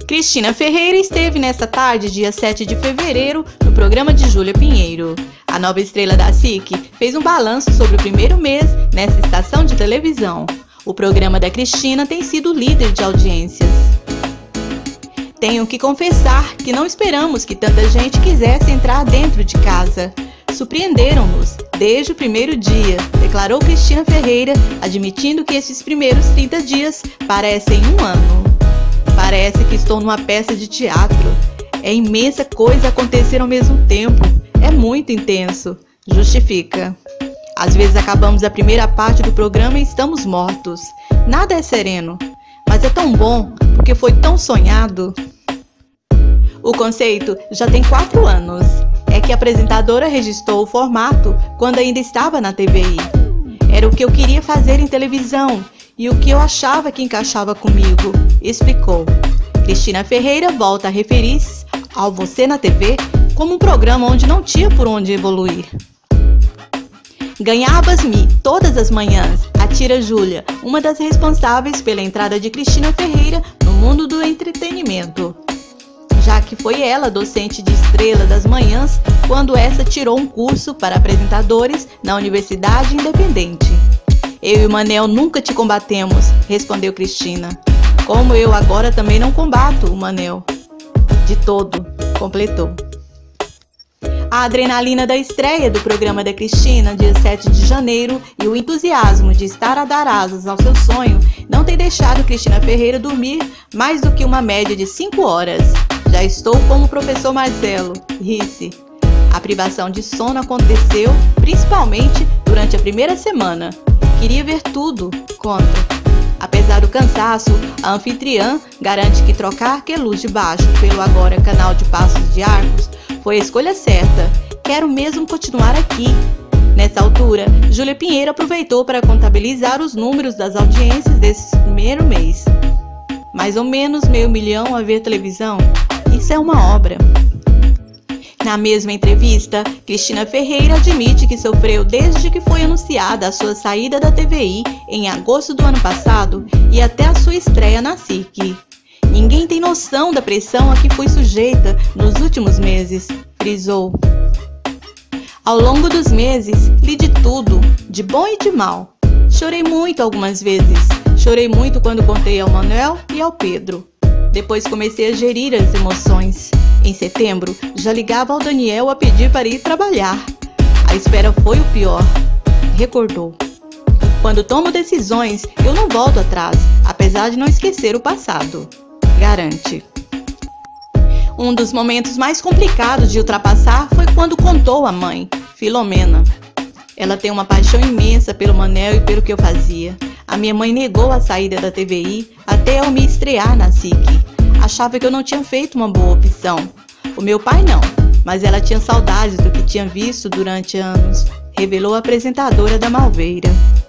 Cristina Ferreira esteve nesta tarde, dia 7 de fevereiro, no programa de Júlia Pinheiro. A nova estrela da SIC fez um balanço sobre o primeiro mês nessa estação de televisão. O programa da Cristina tem sido líder de audiências. Tenho que confessar que não esperamos que tanta gente quisesse entrar dentro de casa. Surpreenderam-nos desde o primeiro dia, declarou Cristina Ferreira, admitindo que esses primeiros 30 dias parecem um ano. Parece que estou numa peça de teatro. É imensa coisa acontecer ao mesmo tempo. É muito intenso, justifica. Às vezes acabamos a primeira parte do programa e estamos mortos. Nada é sereno, mas é tão bom porque foi tão sonhado. O conceito já tem 4 anos. É que a apresentadora registrou o formato quando ainda estava na TVI. Era o que eu queria fazer em televisão e o que eu achava que encaixava comigo, explicou. Cristina Ferreira volta a referir-se ao Você na TV como um programa onde não tinha por onde evoluir. Ganhavas-me todas as manhãs, atira Júlia, uma das responsáveis pela entrada de Cristina Ferreira no mundo do entretenimento, já que foi ela docente de Estrela das Manhãs quando essa tirou um curso para apresentadores na Universidade Independente. Eu e o Manel nunca te combatemos, respondeu Cristina. Como eu agora também não combato o Manel. De todo, completou. A adrenalina da estreia do programa da Cristina, dia 7 de janeiro, e o entusiasmo de estar a dar asas ao seu sonho não tem deixado Cristina Ferreira dormir mais do que uma média de 5 horas. Já estou como o professor Marcelo, ri-se. A privação de sono aconteceu principalmente durante a primeira semana. Queria ver tudo, conta. Apesar do cansaço, a anfitriã garante que trocar Queluz de Baixo pelo agora canal de Passos de Arcos foi a escolha certa. Quero mesmo continuar aqui. Nessa altura, Júlia Pinheiro aproveitou para contabilizar os números das audiências desse primeiro mês. Mais ou menos 500 mil a ver televisão. Isso é uma obra. Na mesma entrevista, Cristina Ferreira admite que sofreu desde que foi anunciada a sua saída da TVI em agosto do ano passado e até a sua estreia na SIC. Ninguém tem noção da pressão a que fui sujeita nos últimos meses, frisou. Ao longo dos meses, li de tudo, de bom e de mal. Chorei muito algumas vezes. Chorei muito quando contei ao Manuel e ao Pedro. Depois comecei a gerir as emoções. Em setembro, já ligava ao Daniel a pedir para ir trabalhar. A espera foi o pior, recordou. Quando tomo decisões, eu não volto atrás, apesar de não esquecer o passado, garante. Um dos momentos mais complicados de ultrapassar foi quando contou à mãe, Filomena. Ela tem uma paixão imensa pelo Manel e pelo que eu fazia. A minha mãe negou a saída da TVI até eu me estrear na SIC. Achava que eu não tinha feito uma boa opção. O meu pai não, mas ela tinha saudades do que tinha visto durante anos, revelou a apresentadora da Malveira.